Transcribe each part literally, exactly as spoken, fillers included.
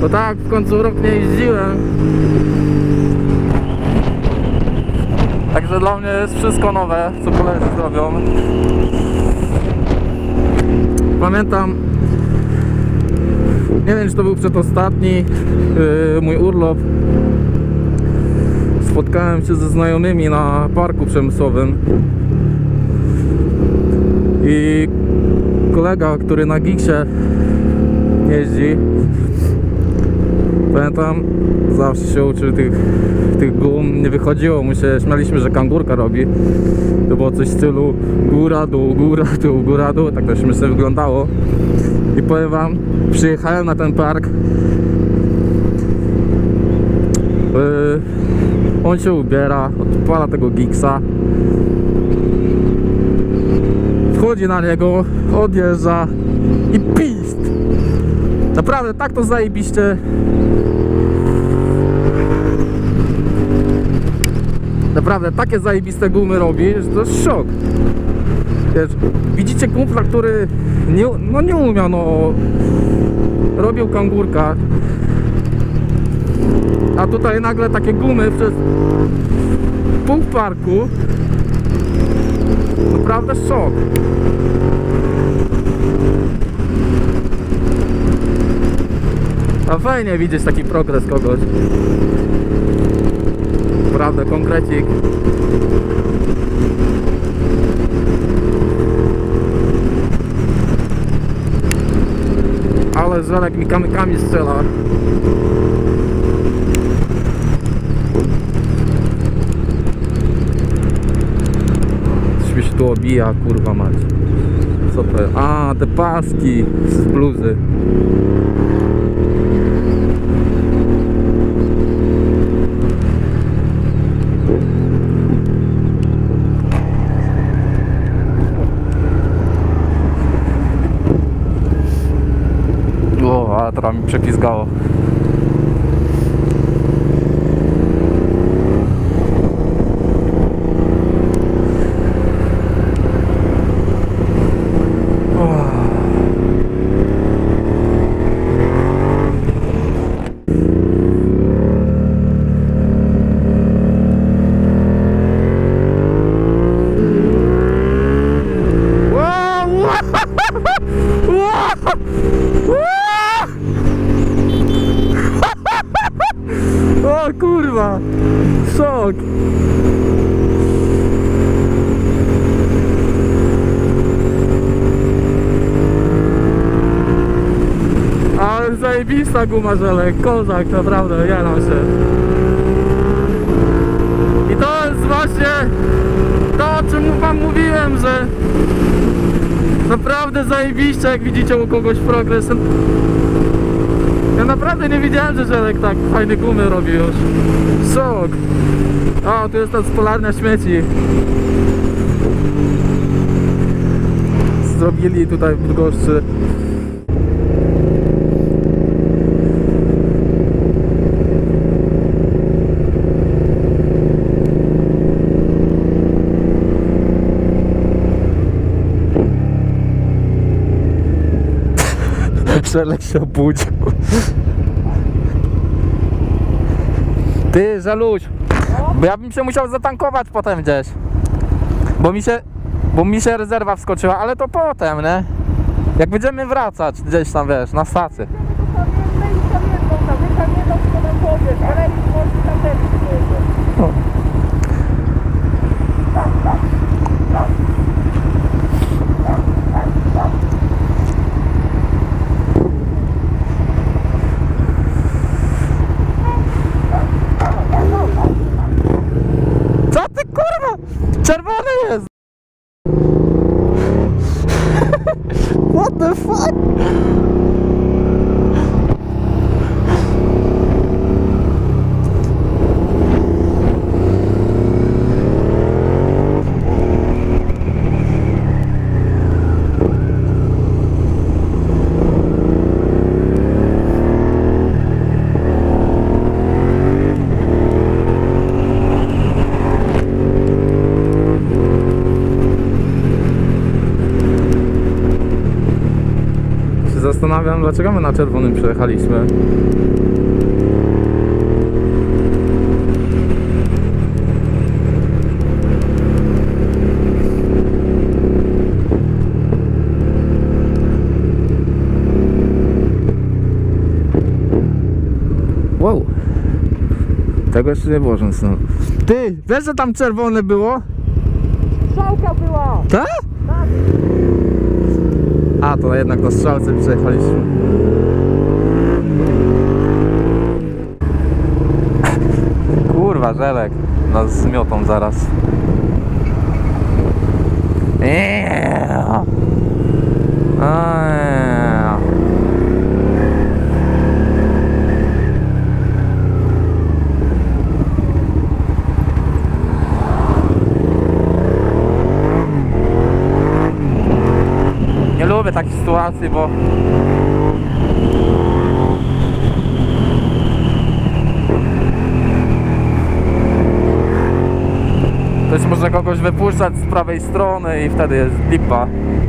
No tak, w końcu rok nie jeździłem. Także dla mnie jest wszystko nowe, co koledzy zrobią. Pamiętam, nie wiem, czy to był przedostatni yy, mój urlop. Spotkałem się ze znajomymi na parku przemysłowym i kolega, który na Gixie jeździ, pamiętam, zawsze się uczył tych, tych gum, nie wychodziło mu się, śmialiśmy, że kangurka robi. To było coś w stylu góra, dół, góra, dół, góra, dół, tak to śmiesznie wyglądało. I powiem wam, przyjechałem na ten park, yy, on się ubiera, odpala tego Gixa, wchodzi na niego, odjeżdża i pist. Naprawdę tak to zajebiście. Naprawdę takie zajebiste gumy robi, że to jest szok. Wiesz, widzicie kumpla, który nie, no nie umiał, no robił kangurka, a tutaj nagle takie gumy przez pół parku. Naprawdę szok. A fajnie widzieć taki progres kogoś. Naprawdę, konkrecik. Ale Żelek mi kamykami strzela. Coś mi się tu obija, kurwa mać. Co to jest? A, te paski z bluzy. O, ale teraz mi przepizgało. O kurwa, szok. Ale zajebista guma, Żelek, kozak, naprawdę, jaram się. I to jest właśnie to, o czym wam mówiłem, że naprawdę zajebiście, jak widzicie u kogoś progres. Ja naprawdę nie wiedziałem, że Żelek tak fajne gumy robi już. Szok. O, tu jest ta spalarnia śmieci. Zrobili tutaj w Bydgoszczy. Żelek się obudził. Ty, Żeluś, bo ja bym się musiał zatankować potem gdzieś. Bo mi się, bo mi się rezerwa wskoczyła, ale to potem, nie? Jak będziemy wracać gdzieś tam, wiesz, na stację. O. Co ty, kurwa? Czerwony jest! What the fuck? dlaczego my na czerwonym przejechaliśmy? Wow. Tego jeszcze nie było, że no. Ty, wiesz, że tam czerwone było? Strzałka była! Tak? Tak. A, to jednak na strzałce przejechaliśmy. Kurwa, żelek. Nas zmiotą zaraz. Eee. Eee. Nie lubię takich sytuacji, bo ktoś może kogoś wypuszczać z prawej strony i wtedy jest lipa.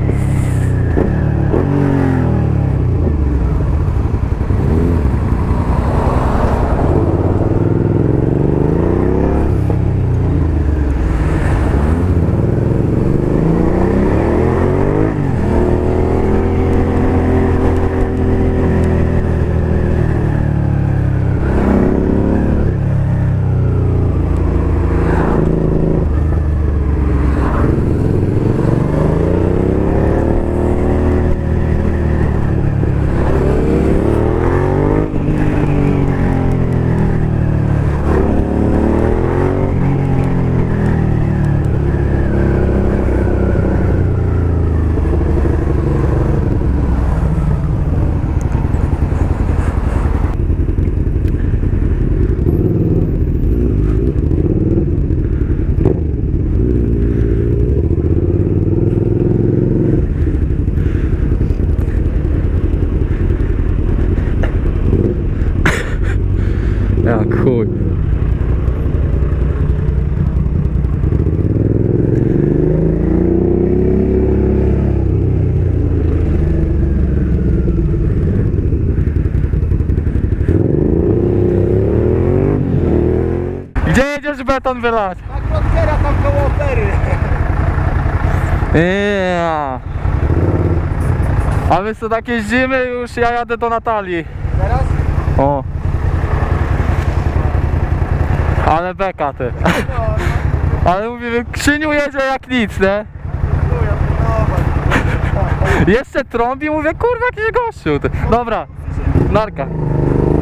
Jak chuj. Gdzie jedziesz beton wylać? Tak Rockera tam koło opery. Yeah. A my sobie tak jeździmy, już ja jadę do Natalii. Teraz? O. Ale beka ty. Ale mówimy, Krzyniu jedzie jak nic, nie? Jeszcze trąbi, mówię, kurwa, jakiś gościu ty. Dobra, narka.